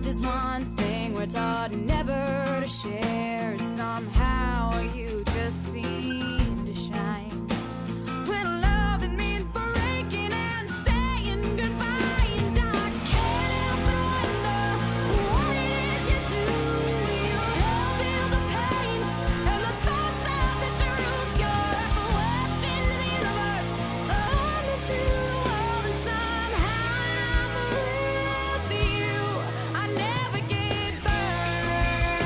Trust is one thing we're taught never to share. Somehow you just seem to shine. When love, it means breaking and saying goodbye. And I can't help but wonder what it is you do. You feel the pain and the thoughts of the truth. You're a question to the universe, a wonder to the world. And somehow I'm with you, I never get burned.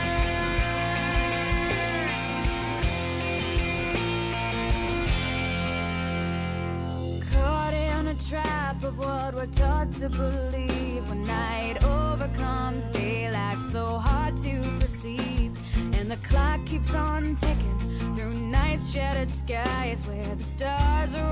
Caught in a trap of what we're taught to believe. When night overcomes day, life's so hard to perceive. And the clock keeps on ticking through night's shattered skies, where the stars are